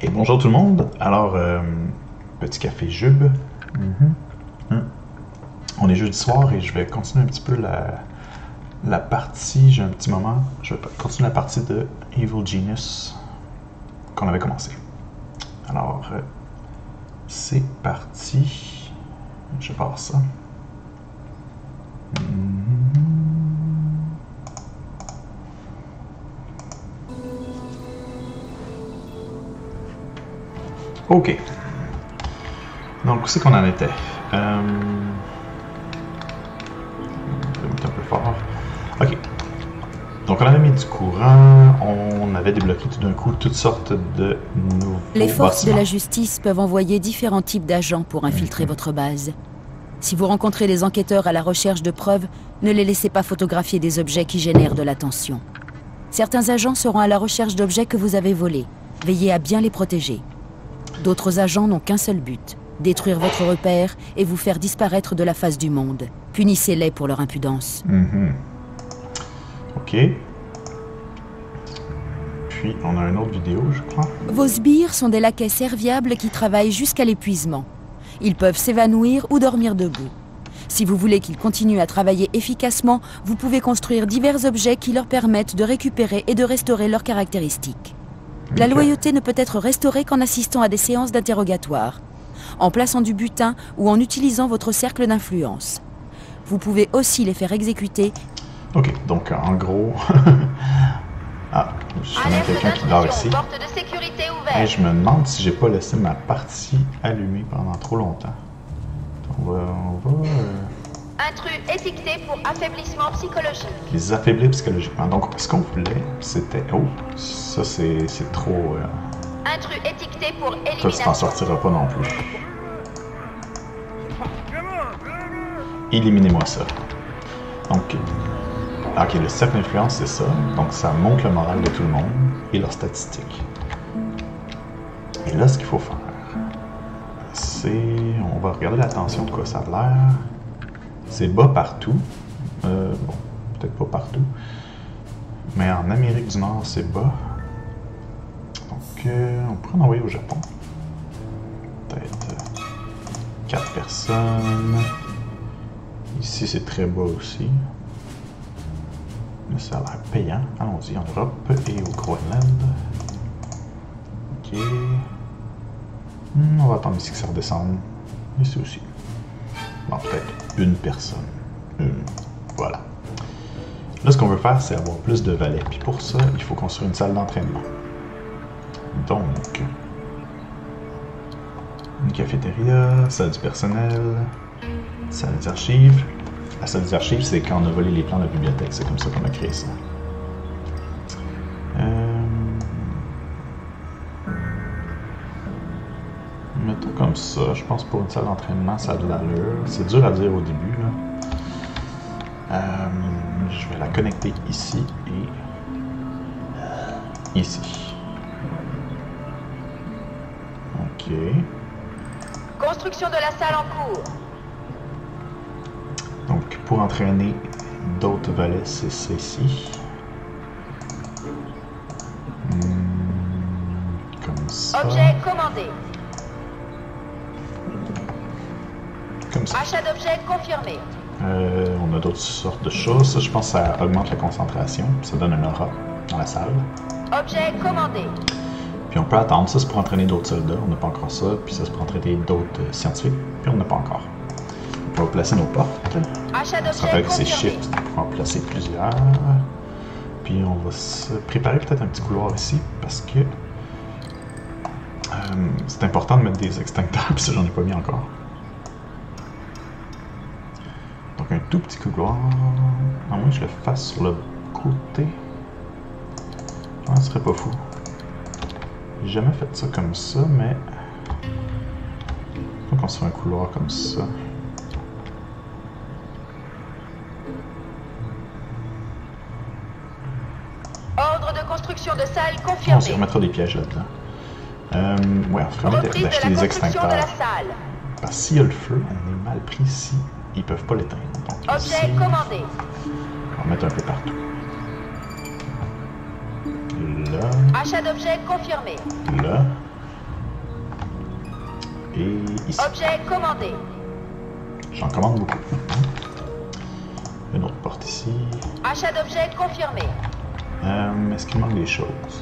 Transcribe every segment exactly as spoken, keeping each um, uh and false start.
Ok, bonjour tout le monde. Alors, euh, petit café Jube. Mm-hmm. Mm. On est jeudi soir et je vais continuer un petit peu la, la partie. J'ai un petit moment. Je vais continuer la partie de Evil Genius qu'on avait commencé. Alors, euh, c'est parti. Je pars ça. Mm-hmm. Ok. Donc, où c'est qu'on en était? Euh... Je vais mettre un peu fort. Ok. Donc, on avait mis du courant, on avait débloqué tout d'un coup toutes sortes de nouveaux Les forces bâtiments. de la justice peuvent envoyer différents types d'agents pour infiltrer mmh. votre base. Si vous rencontrez des enquêteurs à la recherche de preuves, ne les laissez pas photographier des objets qui génèrent de l'attention. Certains agents seront à la recherche d'objets que vous avez volés. Veillez à bien les protéger. D'autres agents n'ont qu'un seul but, détruire votre repère et vous faire disparaître de la face du monde. Punissez-les pour leur impudence. Mm-hmm. Ok. Puis, on a une autre vidéo, je crois. Vos sbires sont des laquais serviables qui travaillent jusqu'à l'épuisement. Ils peuvent s'évanouir ou dormir debout. Si vous voulez qu'ils continuent à travailler efficacement, vous pouvez construire divers objets qui leur permettent de récupérer et de restaurer leurs caractéristiques. La loyauté ne peut être restaurée qu'en assistant à des séances d'interrogatoire, en plaçant du butin ou en utilisant votre cercle d'influence. Vous pouvez aussi les faire exécuter. Ok, donc en gros... ah, je connais quelqu'un qui dort ici. Et je me demande si j'ai pas laissé ma partie allumée pendant trop longtemps. On va... On va euh... Intrus étiqueté pour affaiblissement psychologique. Les affaiblir psychologiquement. Donc, ce qu'on voulait, c'était... Oh, ça, c'est trop... Euh... Intrus étiqueté pour élimination. Toi, tu t'en sortiras pas non plus. Éliminez-moi ça. Donc, ok, le cercle d'influence, c'est ça. Donc, ça monte le moral de tout le monde et leurs statistiques. Et là, ce qu'il faut faire, c'est... On va regarder la tension de quoi ça a l'air. C'est bas partout. Euh, bon, peut-être pas partout. Mais en Amérique du Nord, c'est bas. Donc, euh, on pourrait en envoyer au Japon. Peut-être euh, quatre personnes. Ici, c'est très bas aussi. Mais ça a l'air payant. Allons-y en Europe et au Groenland. Ok. Hmm, on va attendre ici que ça redescende. Ici aussi. Bon, peut-être une personne. Une. Voilà. Là, ce qu'on veut faire, c'est avoir plus de valets. Puis pour ça, il faut construire une salle d'entraînement. Donc, une cafétéria, salle du personnel, salle des archives. La salle des archives, c'est quand on a volé les plans de la bibliothèque. C'est comme ça qu'on a créé ça. Euh... Mettons comme ça. Je pense pour une salle d'entraînement, ça a de l'allure. C'est dur à dire au début, là. Euh, je vais la connecter ici et ici. Ok. Construction de la salle en cours. Donc, pour entraîner d'autres valets, c'est ça ici. Hmm, comme ça. Objet commandé. Comme ça. Achat d'objets confirmé. Euh, on a d'autres sortes de choses. Ça, je pense que ça augmente la concentration. Ça donne un aura dans la salle. Objet commandé. Puis on peut attendre. Ça, c'est pour entraîner d'autres soldats. On n'a pas encore ça. Puis ça, c'est pour entraîner d'autres euh, scientifiques. Puis on n'a pas encore. On va placer nos portes. Achat On se rappelle que c'est confirmé. shift. On va en placer plusieurs. Puis on va se préparer peut-être un petit couloir ici. Parce que euh, c'est important de mettre des extincteurs. Puis ça, j'en ai pas mis encore. Donc un tout petit couloir. À moins que je le fasse sur le côté. Ah, ce serait pas fou. J'ai jamais fait ça comme ça, mais... Donc on se fait un couloir comme ça. Ordre de construction de salle On confirmé. s'y remettra des pièges là-dedans. Euh, ouais, on ferait Reprise d'acheter de la des construction de extincteurs. la salle. Parce que s'il y a le feu, on est mal pris ici. Ils peuvent pas l'éteindre. Donc Objet ici, commandé. on va mettre un peu partout. Là, Achat d'objets confirmé. là. Et ici. Objet commandé. J'en commande beaucoup. Une autre porte ici. Achat d'objet confirmé. Euh, Est-ce qu'il manque des choses?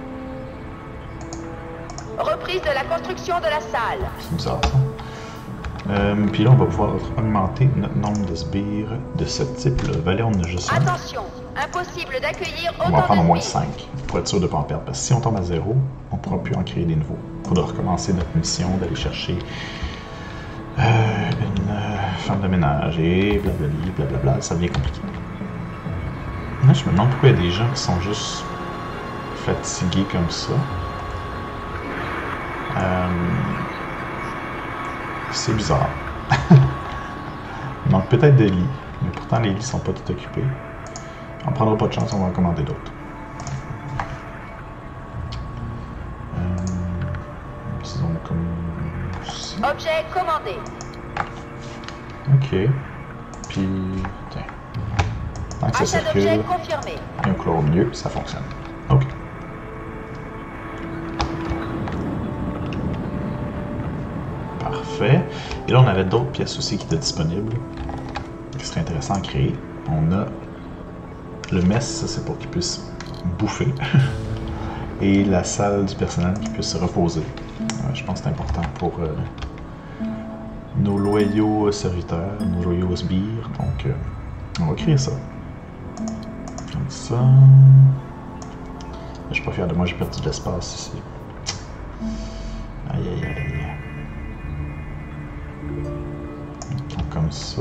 Reprise de la construction de la salle. C'est bizarre ça. Euh, Puis là, on va pouvoir augmenter notre nombre de sbires de ce type. Le valet, on en a juste un. Attention, impossible d'accueillir On va en autant prendre au de moins sbires. cinq pour être sûr de ne pas en perdre. Parce que si on tombe à zéro, on ne pourra plus en créer des nouveaux. Il faudra recommencer notre mission d'aller chercher euh, une euh, femme de ménage et blablabla, blablabla. Ça devient compliqué. Là, je me demande pourquoi il y a des gens qui sont juste fatigués comme ça. Euh, C'est bizarre. Il manque peut-être de lits, mais pourtant les lits sont pas tout occupés. On prendra pas de chance, on va en commander d'autres. Euh, disons comme ça. Objet commandé. Ok. Puis, tiens. Tant que ça Achat d'objet circule, confirmé. et un couloir au milieu, ça fonctionne. Ok. Parfait. Et là, on avait d'autres pièces aussi qui étaient disponibles, qui seraient intéressant à créer. On a le mess, ça c'est pour qu'ils puissent bouffer, et la salle du personnel qui puisse se reposer. Euh, je pense que c'est important pour euh, nos loyaux serviteurs, nos loyaux sbires. Donc, euh, on va créer ça. Comme ça. Je suis pas fier de moi, j'ai perdu de l'espace ici. Aïe aïe aïe. Comme ça.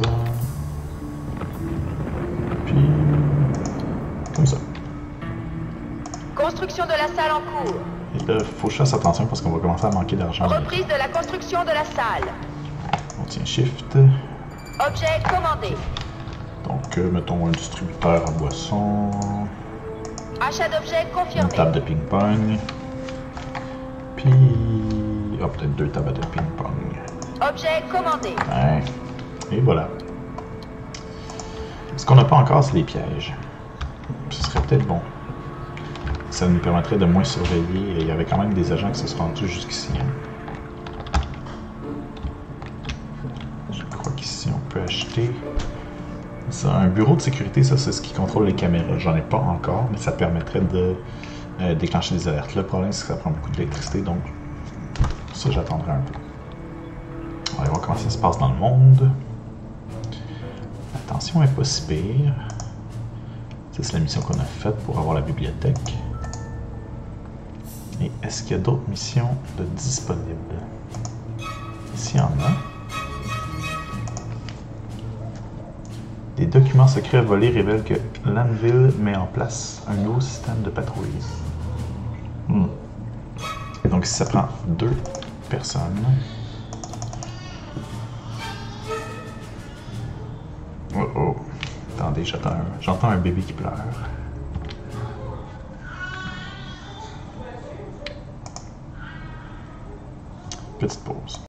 Puis. Comme ça. Construction de la salle en cours. Et là, il faut que je fasse attention parce qu'on va commencer à manquer d'argent. Reprise de la construction de la salle. On tient Shift. Objet commandé. Donc, euh, mettons un distributeur à boissons. Achat d'objet Une confirmé. table de ping-pong. Puis. Ah, peut-être deux tables de ping-pong. Objet commandé. Ouais. Et voilà. Ce qu'on n'a pas encore, c'est les pièges. Ce serait peut-être bon. Ça nous permettrait de moins surveiller. Il y avait quand même des agents qui se sont rendus jusqu'ici. Hein. Je crois qu'ici, on peut acheter... Ça, un bureau de sécurité, ça, c'est ce qui contrôle les caméras. J'en ai pas encore, mais ça permettrait de euh, déclencher des alertes. Le problème, c'est que ça prend beaucoup d'électricité, donc ça, j'attendrai un peu. On va voir comment ça se passe dans le monde. L'attention est pas si pire. Ça, c'est la mission qu'on a faite pour avoir la bibliothèque. Et est-ce qu'il y a d'autres missions de disponibles? Ici, il y en a. Des documents secrets volés révèlent que Lanville met en place un nouveau système de patrouille. Hmm. Donc, si ça prend deux personnes... Oh oh. Attendez, j'entends un, j'entends un bébé qui pleure. Petite pause.